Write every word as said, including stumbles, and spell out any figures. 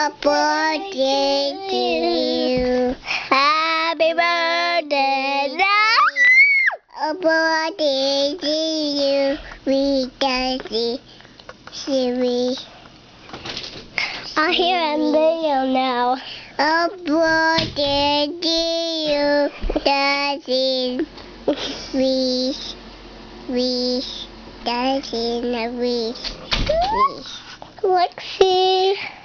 A birthday to you. Happy birthday. A birthday to you. We can see, see we. I hear a radio now. A birthday to you. Dancing, wish, wish, dancing a wish, wish. Lexi.